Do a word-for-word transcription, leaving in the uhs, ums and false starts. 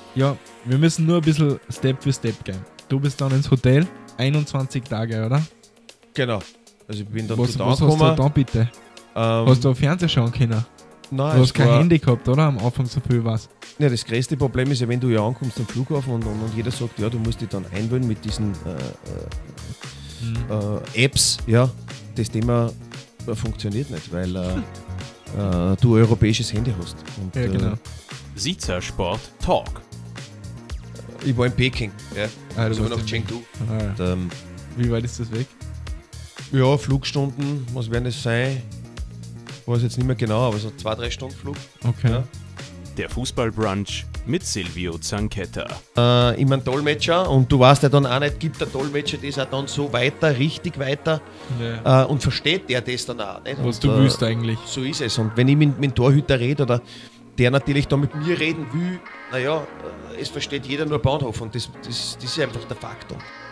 Ja, wir müssen nur ein bisschen Step für Step gehen. Du bist dann ins Hotel, einundzwanzig Tage, oder? Genau. Also ich bin dann Was, dort was hast du angekommen. da bitte? Ähm, Hast du auf Fernseher schauen können? nein, Du hast es kein war- Handy gehabt, oder? Am Anfang so viel was. Ja, das größte Problem ist ja, wenn du ja ankommst am Flughafen und, und, und jeder sagt, ja, du musst dich dann einwählen mit diesen äh, Mhm. äh, Apps, ja, das Thema äh, funktioniert nicht, weil äh, äh, du ein europäisches Handy hast. Und, Ja, genau. äh, Siezer Sport Talk. ich war in Peking, ja, Ah, du also warst nach in- Chengdu. Ah, ja. Und, ähm, Wie weit ist das weg? ja, Flugstunden, was werden es sein? Weiß jetzt nicht mehr genau, aber so zwei, drei Stunden Flug. Okay. Ja. Der Fußballbrunch mit Silvio Zanchetta. Äh, immer ein Dolmetscher und du weißt ja dann auch nicht, gibt der Dolmetscher das auch dann so weiter, richtig weiter Ja. äh, und versteht der das dann auch. Nicht? Was und, du äh, willst eigentlich. So ist es. Und wenn ich mit, mit dem Torhüter rede oder der natürlich da mit mir reden will, naja, äh, es versteht jeder nur Bahnhof und das, das, das ist einfach der Faktor.